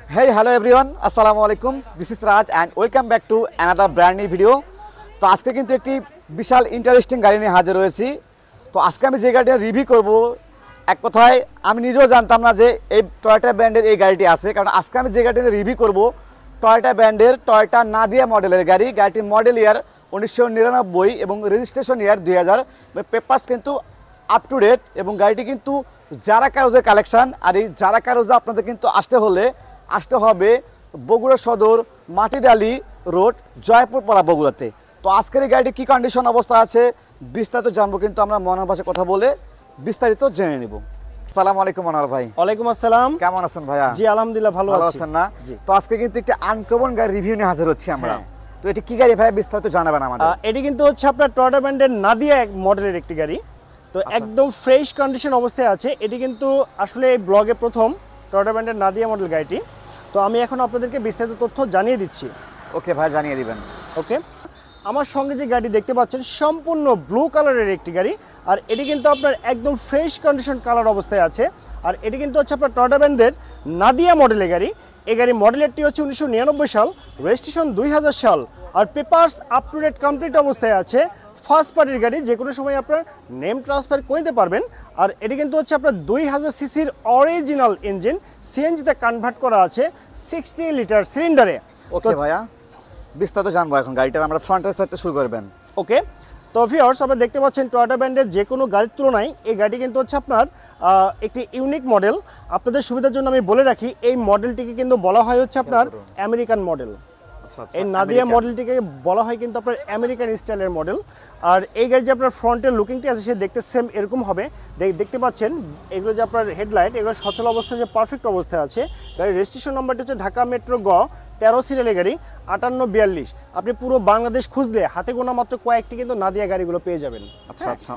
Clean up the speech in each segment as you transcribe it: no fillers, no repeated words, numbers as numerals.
Hey, hello everyone. Assalamu alaikum. This is Raj and welcome back to another brand new video. তো আজকে কিন্তু একটি বিশাল interesting গাড়ি নিয়ে হাজির হয়েছি। তো আজকে আমি যে গাড়িটা রিভিউ করব, এক কথায় আমি নিজেও জানতাম না যে এই টয়োটা ব্র্যান্ডের এই গাড়িটি আছে, কারণ আজকে আমি যে গাড়িটা রিভিউ করব টয়োটা ব্র্যান্ডের টয়োটা নাদিয়া মডেলের গাড়ি। গাড়িটির মডেল ইয়ার 1999 এবং রেজিস্ট্রেশন ইয়ার 2000। পেপারস কিন্তু আপ টু ডেট এবং গাড়িটি কিন্তু জারা কারোজের কালেকশন। আর এই জারা কারোজে আপনাদের কিন্তু আসতে হবে বগুড়া সদর মাটিডালি রোড জয়পুর পাড়া বগুড়াতে। তো আজকের এই গাড়িটি কী কন্ডিশন অবস্থা আছে বিস্তারিত জানবো, কিন্তু আমরা মনোহর ভাষায় কথা বলে বিস্তারিত জেনে নিব। আসসালামু আলাইকুম মনোহর ভাই। ওয়ালাইকুম আসসালাম। কেমন আছেন ভাইয়া? জি আলহামদুলিল্লাহ ভালো আছেন না? তো আজকে কিন্তু একটা আনকমন গাড়ি রিভিউ নিয়ে হাজির হচ্ছি আমরা। তো এটি কি গাড়ি ভাই বিস্তারিত জানাবেন আমাদের? এটি কিন্তু হচ্ছে আপনার টয়োটা ব্র্যান্ডের নাদিয়া মডেলের একটি গাড়ি। তো একদম ফ্রেশ কন্ডিশন অবস্থায় আছে। এটি কিন্তু আসলে এই ব্লগে প্রথম টয়োটা ব্র্যান্ডের নাদিয়া মডেল গাড়িটি। তো আমি এখন আপনাদেরকে বিস্তারিত তথ্য জানিয়ে দিচ্ছি। ওকে ভাই, জানিয়ে দিবেন। ওকে, আমার সঙ্গে যে গাড়ি দেখতে পাচ্ছেন সম্পূর্ণ ব্লু কালারের একটি গাড়ি। আর এটি কিন্তু আপনার একদম ফ্রেশ কন্ডিশন কালার অবস্থায় আছে। আর এটি কিন্তু হচ্ছে আপনার টয়োটা ব্র্যান্ডের নাদিয়া মডেলের গাড়ি। এই গাড়ি মডেলেরটি হচ্ছে 1999 সাল, রেজিস্ট্রেশন 2000 সাল। আর papers up to date complete অবস্থায় আছে। ফার্স্ট পার্টির গাড়ি, যে কোনো সময় আপনার নেম ট্রান্সফার করতে পারবেন। আর এটি কিন্তু হচ্ছে আপনার 2000 সিসির অরিজিনাল ইঞ্জিন, সিএনজিতে কনভার্ট করা আছে 60 লিটার সিলিন্ডারে। ওকে ভাইয়া, বিস্তারিত জানবো এখন। গাড়িটা আমরা ফ্রন্টের সাইডে শুরু করবেন। ওকে, তো ভিউয়ার্স আপনারা দেখতে পাচ্ছেন টয়োটা ব্র্যান্ডের যে কোনো গাড়ির তুলনায় এই গাড়িটি কিন্তু হচ্ছে আপনার একটি ইউনিক মডেল। আপনাদের সুবিধার জন্য আমি বলে রাখি, এই মডেলটিকে কিন্তু বলা হয় হচ্ছে আপনার আমেরিকান মডেল। এই নাদিয়া মডেলটিকে বলা হয় কিন্তু আপনার আমেরিকান স্টাইলের মডেল। আর এই গাড়ি যে আপনার ফ্রন্টের লুকিংটি আছে সে দেখতে সেম এরকম হবে। দেখতে পাচ্ছেন এগুলো যে আপনার হেডলাইট, এগুলো সচল অবস্থায় যে পারফেক্ট অবস্থায় আছে। গাড়ির রেজিস্ট্রেশন নাম্বারটি হচ্ছে ঢাকা মেট্রো গ 13 সিরিয়ালের গাড়ি 5842। আপনি পুরো বাংলাদেশ খুঁজলে হাতে গোনা মাত্র কয়েকটি কিন্তু নাদিয়া গাড়িগুলো পেয়ে যাবেন। আচ্ছা আচ্ছা,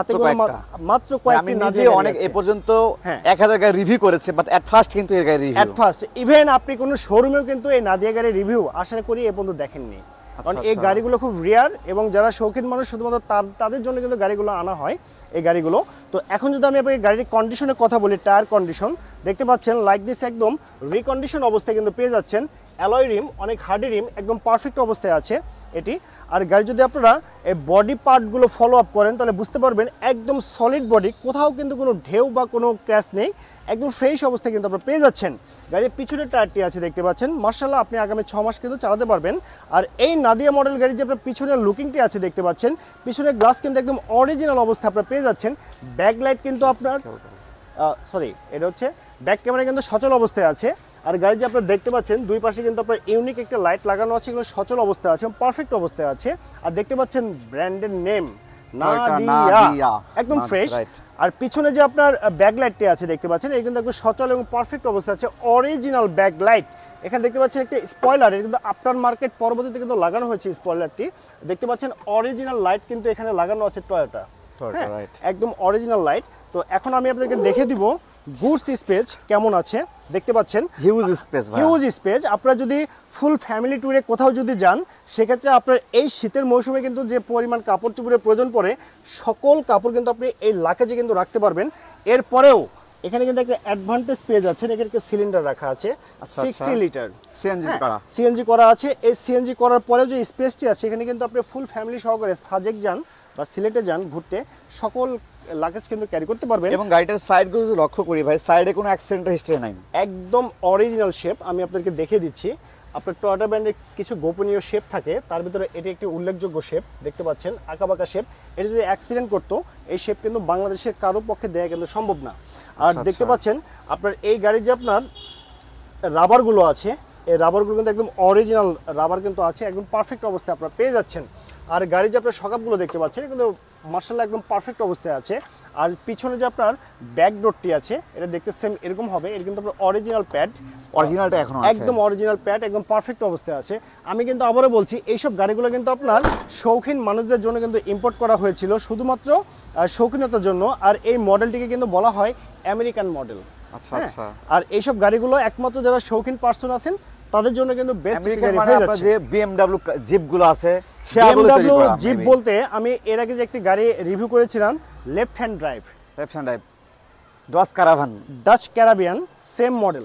মাত্র কয়েকটি। আমি নিজে অনেক এ পর্যন্ত 1000 গাড়ি রিভিউ করেছে, বাট এট ফার্স্ট কিন্তু এর গাড়ি রিভিউ, এট ফার্স্ট ইভেন আপনি কোনো শোরুমেও কিন্তু এই নাদিয়া গাড়ির রিভিউ আশা করি এ পর্যন্ত দেখেননি। কারণ এই গাড়িগুলো খুব রেয়ার এবং যারা শৌখিন মানুষ শুধুমাত্র তাদের জন্য কিন্তু গাড়িগুলো আনা হয় এই গাড়িগুলো। তো এখন যদি আমি আপনাকে গাড়ির কন্ডিশনের কথা বলি, টায়ার কন্ডিশন দেখতে পাচ্ছেন লাইক দিস একদম রিকন্ডিশন অবস্থায় কিন্তু পেয়ে যাচ্ছেন। অ্যালয় রিম, অনেক হার্ডি রিম, একদম পারফেক্ট অবস্থায় আছে এটি। আর গাড়ি যদি আপনারা এই বডি পার্টগুলো ফলো আপ করেন তাহলে বুঝতে পারবেন একদম সলিড বডি, কোথাও কিন্তু কোনো ঢেউ বা কোনো ক্র্যাশ নেই, একদম ফ্রেশ অবস্থায় কিন্তু আপনারা পেয়ে যাচ্ছেন। গাড়ির পিছনের টায়ারটি আছে দেখতে পাচ্ছেন, মার্শাল্লাহ আপনি আগামী 6 মাস কিন্তু চালাতে পারবেন। আর এই নাদিয়া মডেল গাড়ি যে আপনার পিছনের লুকিংটি আছে দেখতে পাচ্ছেন, পিছনের গ্লাস কিন্তু একদম অরিজিনাল অবস্থায় আপনারা পেয়ে যাচ্ছেন। ব্যাক লাইট কিন্তু আপনার এটা হচ্ছে ব্যাক ক্যামেরা কিন্তু সচল অবস্থায় আছে। আর গাড়ি যে আপনারা দেখতে পাচ্ছেন দুই পাশে কিন্তু আপনার ইউনিক একটা লাইট লাগানো আছে, এগুলো সচল অবস্থায় আছে, পারফেক্ট অবস্থায় আছে। আর দেখতে পাচ্ছেন ব্র্যান্ডের নেম নাদিয়া, একদম ফ্রেশ। আর পিছনে যে আপনার ব্যাক লাইটটি আছে দেখতে পাচ্ছেন, এই কিন্তু একদম সচল এবং পারফেক্ট অবস্থায় আছে, অরিজিনাল ব্যাক লাইট। এখানে দেখতে পাচ্ছেন একটা স্পয়লার, এটা কিন্তু আফটার মার্কেট পরবর্তীতে কিন্তু লাগানো হয়েছে স্পয়লারটি। দেখতে পাচ্ছেন অরিজিনাল লাইট কিন্তু এখানে লাগানো আছে টয়োটা, একদম অরিজিনাল লাইট। তো এখন আমি আপনাদেরকে দেখে দিব গুডস স্পেস কেমন আছে। দেখতে পাচ্ছেন হিউজ স্পেস। আপনারা যদি ফুল ফ্যামিলি ট্যুরে কোথাও যদি যান সেক্ষেত্রে আপনার এই শীতের মৌসুমে কিন্তু যে পরিমাণ কাপড় চোপড়ের প্রয়োজন পড়ে সকল কাপড় কিন্তু আপনি এই লাকেজে কিন্তু রাখতে পারবেন। এরপরেও এখানে কিন্তু একটা অ্যাডভান্টেজ পেয়ে যাচ্ছেন, এখানে একটা সিলিন্ডার রাখা আছে 60 লিটার সিএনজি করা আছে। এই সিএনজি করার পরেও যে স্পেসটি আছে এখানে কিন্তু আপনি ফুল ফ্যামিলি সহকারে সাজেক যান বা সিলেটে যান ঘুরতে সকল লাগেজ কিন্তু ক্যারি করতে পারবেন। এবং গাড়িটার সাইডগুলো যদি লক্ষ্য করি ভাই, সাইডে কোনো অ্যাক্সিডেন্টের হিস্ট্রি নাই, একদম অরিজিনাল শেপ। আমি আপনাদেরকে দেখিয়ে দিচ্ছি। আপনার টয়োটা ব্র্যান্ডের কিছু গোপনীয় শেপ থাকে, তার ভিতরে এটি একটি উল্লেখযোগ্য শেপ। দেখতে পাচ্ছেন আঁকাবাঁকা শেপ। এটা যদি অ্যাক্সিডেন্ট করতো এই শেপ কিন্তু বাংলাদেশের কারো পক্ষে দেয়া কিন্তু সম্ভব না। আর দেখতে পাচ্ছেন আপনার এই গাড়ির যে আপনার রাবারগুলো আছে, এই রাবারগুলো কিন্তু একদম অরিজিনাল রাবার কিন্তু আছে, একদম পারফেক্ট অবস্থায় আপনারা পেয়ে যাচ্ছেন। আর গাড়ির যে আপনার সকাপগুলো দেখতে পাচ্ছেন কিন্তু মার্শাল্লাহ একদম পারফেক্ট অবস্থায় আছে। আর পিছনে যে আপনার ব্যাক ডোরটি আছে এটা দেখতে সেম এরকম হবে, এটা কিন্তু আপনার অরিজিনাল প্যাড, অরিজিনালটা এখনো আছে, একদম অরিজিনাল প্যাড, একদম পারফেক্ট অবস্থায় আছে। আমি কিন্তু আবারও বলছি এইসব গাড়িগুলো কিন্তু আপনার শৌখিন মানুষদের জন্য কিন্তু ইম্পোর্ট করা হয়েছিল, শুধুমাত্র শৌখিনতার জন্য। আর এই মডেলটিকে কিন্তু বলা হয় আমেরিকান মডেল। আচ্ছা আচ্ছা। আর এইসব গাড়িগুলো একমাত্র যারা শৌখিন পার্সন আছেন তাদের জন্য কিন্তু বেস্ট গাড়ি হয়ে যাচ্ছে। যে বিএমডব্লিউ জিপগুলো আছে, বিএমডব্লিউ জিপ বলতে আমি এর আগে যে একটি গাড়ি রিভিউ করেছিলাম left hand drive Dutch Caribbean same model.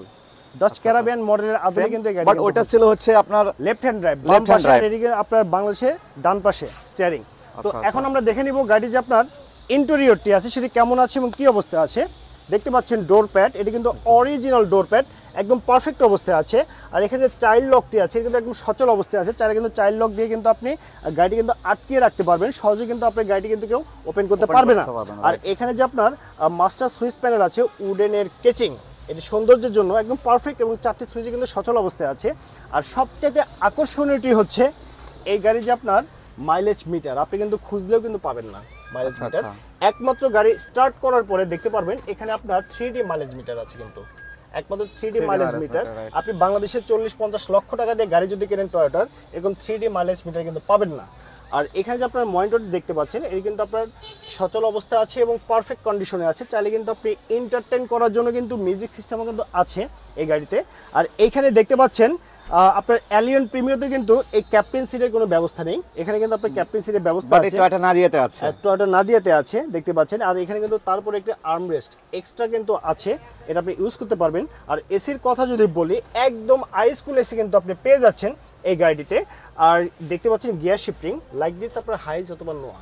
Dutch Caribbean মডেলের আদলে কিন্তু এই গাড়ি, বাট ওটা ছিল হচ্ছে আপনার লেফট হ্যান্ড ড্রাইভ, বাম পাশে, আর এদিকে আপনার বাংলাদেশে ডান পাশে স্টিয়ারিং। তো এখন আমরা দেখে নিব গাড়ি যে আপনার ইন্টেরিয়রটি আছে সেটি কেমন আছে এবং কি অবস্থায় আছে। দেখতে পাচ্ছেন ডোর প্যাড, এটি কিন্তু অরিজিনাল ডোর প্যাড, একদম পারফেক্ট অবস্থায় আছে। আর এখানে যে চাইল্ড লকটি আছে এটা কিন্তু একদম সচল অবস্থায় আছে, চাইলে কিন্তু চাইল্ড লক দিয়ে কিন্তু আপনি গাড়িটি কিন্তু আটকিয়ে রাখতে পারবেন, সহজে কিন্তু আপনার গাড়িটি কিন্তু কেউ ওপেন করতে পারবে না। আর এখানে যে আপনার মাস্টার সুইচ প্যানেল আছে উডেনের কেচিং, এটি সৌন্দর্যের জন্য একদম পারফেক্ট এবং 4টি সুইচে কিন্তু সচল অবস্থায় আছে। আর সবচেয়ে আকর্ষণীয়টি হচ্ছে এই গাড়ি যে আপনার মাইলেজ মিটার, আপনি কিন্তু খুঁজলেও কিন্তু পাবেন না মাইলেজ মিটার। একমাত্র গাড়ি স্টার্ট করার পরে দেখতে পারবেন এখানে আপনার 3D মাইলেজ মিটার আছে, কিন্তু একমাত্র 3D মাইলেজ মিটার। আপনি বাংলাদেশে 40-50 লক্ষ টাকা দিয়ে গাড়ি যদি কেনেন টয়োটার, এরকম 3D মাইলেজ মিটার কিন্তু পাবেন না। আর এখানে যে আপনার মনিটরটি দেখতে পাচ্ছেন এটি কিন্তু আপনার সচল অবস্থায় আছে এবং পারফেক্ট কন্ডিশনে আছে, চাইলে কিন্তু আপনি এন্টারটেইন করার জন্য কিন্তু মিউজিক সিস্টেমও কিন্তু আছে এই গাড়িতে। আর এইখানে দেখতে পাচ্ছেন আপনার এলিয়ন প্রিমিয়াতে কিন্তু এই ক্যাপ্টেন সিটের কোনো ব্যবস্থা নেই, এখানে কিন্তু আপনার ক্যাপ্টেন সিটের ব্যবস্থা আছে, টয়োটা নাদিয়াতে আছে, টয়োটা নাদিয়াতে আছে দেখতে পাচ্ছেন। আর এখানে কিন্তু তারপরে একটা আর্মরেস্ট এক্সট্রা কিন্তু আছে, এটা আপনি ইউজ করতে পারবেন। আর এসির কথা যদি বলি একদম আইসকুল এসি কিন্তু আপনি পেয়ে যাচ্ছেন এই গাড়িটিতে। আর দেখতে পাচ্ছেন গিয়ার শিফটিং লাইক দিস, আপনার হাইজ অথবা নোয়া,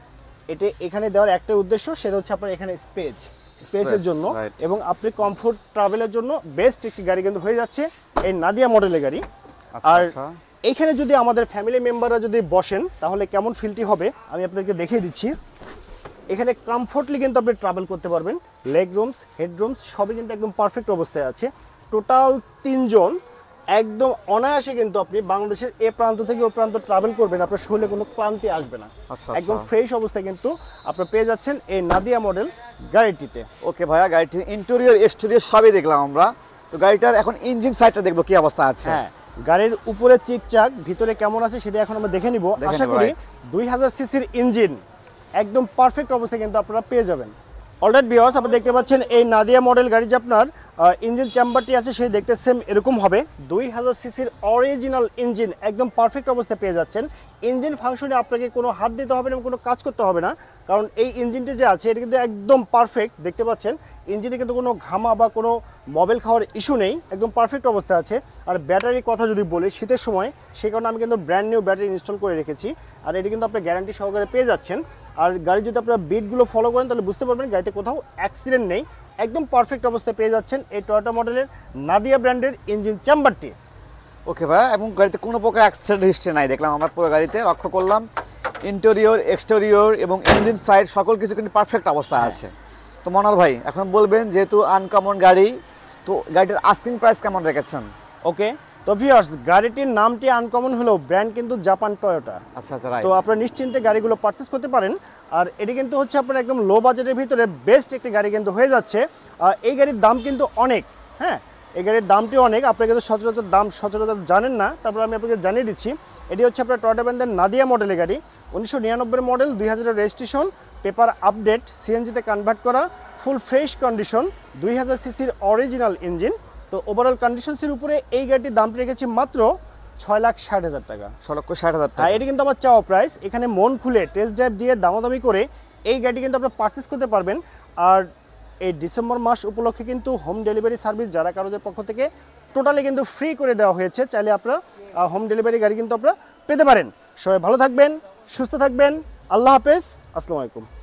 এটা এখানে দেওয়ার একটা উদ্দেশ্য, সেটা হচ্ছে আপনার এখানে স্পেসের জন্য এবং আপনি কমফোর্ট ট্রাভেলের জন্য বেস্ট একটি গাড়ি কিন্তু হয়ে যাচ্ছে এই নাদিয়া মডেলের গাড়ি। আর এইখানে যদি আমাদের ফ্যামিলি মেম্বাররা যদি বসেন তাহলে কেমন ফিলটি হবে আমি আপনাদেরকে দেখিয়ে দিচ্ছি। এখানে কমফোর্টলি কিন্তু আপনি ট্রাভেল করতে পারবেন, লেগ রুমস হেড রুমস সবই কিন্তু একদম পারফেক্ট অবস্থায় আছে। টোটাল 3 জন একদম অনায়াসে কিন্তু আপনি বাংলাদেশের এ প্রান্ত থেকে ও প্রান্ত ট্রাভেল করবেন, আপনার শরীরে কোনো ক্লান্তি আসবে না, একদম ফ্রেশ অবস্থায় কিন্তু আপনি পেয়ে যাচ্ছেন এই নাদিয়া মডেল গাড়িটিতে। ওকে ভাইয়া, গাড়িটির ইন্টেরিয়র এক্সটেরিয়র সবই দেখলাম আমরা, তো গাড়িটার এখন ইঞ্জিন সাইডটা দেখবো কি অবস্থা আছে। হ্যাঁ, গাড়ির উপরে চিকচাক ভিতরে কেমন আছে সেটা এখন আমরা দেখে নিব। আশা করি 2000 সিসির ইঞ্জিন একদম পারফেক্ট অবস্থায় কিন্তু আপনারা পেয়ে যাবেন। অলরাইট ভিউয়ার্স, আপনি দেখতে পাচ্ছেন এই নাদিয়া মডেল গাড়ি যে আপনার ইঞ্জিন চেম্বারটি আছে সেই দেখতে সেম এরকম হবে, 2000 সিসির অরিজিনাল ইঞ্জিন একদম পারফেক্ট অবস্থায় পেয়ে যাচ্ছেন। ইঞ্জিন ফাংশনে আপনাকে কোনো হাত দিতে হবে না, কোনো কাজ করতে হবে না, কারণ এই ইঞ্জিনটি যে আছে এটা কিন্তু একদম পারফেক্ট। দেখতে পাচ্ছেন ইঞ্জিনে কিন্তু কোনো ঘামা বা কোনো মোবাইল খাওয়ার ইস্যু নেই, একদম পারফেক্ট অবস্থায় আছে। আর ব্যাটারির কথা যদি বলি শীতের সময়, সেই কারণে আমি কিন্তু ব্র্যান্ড নিউ ব্যাটারি ইনস্টল করে রেখেছি, আর এটি কিন্তু আপনি গ্যারান্টি সহকারে পেয়ে যাচ্ছেন। আর গাড়ি যদি আপনারা বিটগুলো ফলো করেন তাহলে বুঝতে পারবেন গাড়িতে কোথাও অ্যাক্সিডেন্ট নেই, একদম পারফেক্ট অবস্থায় পেয়ে যাচ্ছেন এই টয়োটা মডেলের নাদিয়া ব্র্যান্ডের ইঞ্জিন চেম্বারটি। ওকে ভাই, এবং গাড়িতে কোনো প্রকার অ্যাক্সিডেন্ট হিস্ট্রি নাই দেখলাম আমরা, পুরো গাড়িতে লক্ষ্য করলাম ইন্টেরিয়র এক্সটেরিয়র এবং ইঞ্জিন সাইড সকল কিছু কিন্তু পারফেক্ট অবস্থায় আছে। তো মনোহর ভাই এখন বলবেন যেহেতু আনকমন গাড়ি, তো গাড়িটার আস্কিং প্রাইস কেমন রেখেছেন? ওকে, তো ভিউয়ার্স গাড়িটির নামটি আনকমন হলেও ব্র্যান্ড কিন্তু জাপান টয়োটা। আচ্ছা আচ্ছা, রাইট। তো আপনারা নিশ্চিন্তে গাড়িগুলো পারচেজ করতে পারেন। আর এটি কিন্তু হচ্ছে আপনার একদম লো বাজেটের ভিতরে বেস্ট একটি গাড়ি কিন্তু হয়ে যাচ্ছে। এই গাড়ির দাম কিন্তু অনেক, হ্যাঁ এই গাড়ির দামটি অনেক, আপনারা কিন্তু সচরাচর জানেন না, তারপর আমি আপনাকে জানিয়ে দিচ্ছি। এটি হচ্ছে আপনার টয়োটা ব্র্যান্ডের নাদিয়া মডেলের গাড়ি, 1999 মডেল, 2000 রেজিস্ট্রেশন, পেপার আপডেট, সিএনজিতে কনভার্ট করা, ফুল ফ্রেশ কন্ডিশন, 2000 সিসির অরিজিনাল ইঞ্জিন। তো ওভারঅল কন্ডিশনসের উপরে এই গাড়িটির দাম রেখেছি মাত্র 6,60,000 টাকা। 6,60,000 টাকা। হ্যাঁ, এটি কিন্তু আমার চাওয়া প্রাইস। এখানে মন খুলে টেস্ট ড্রাইভ দিয়ে দামাদামি করে এই গাড়িটি কিন্তু আপনারা পারচেস করতে পারবেন। আর এই ডিসেম্বর মাস উপলক্ষে কিন্তু হোম ডেলিভারি সার্ভিস যারা কারোদের পক্ষ থেকে টোটালি কিন্তু ফ্রি করে দেওয়া হয়েছে, চাইলে আপনারা হোম ডেলিভারি গাড়ি কিন্তু আপনারা পেতে পারেন। সবাই ভালো থাকবেন, সুস্থ থাকবেন, আল্লাহ হাফেজ, আসসালামু আলাইকুম।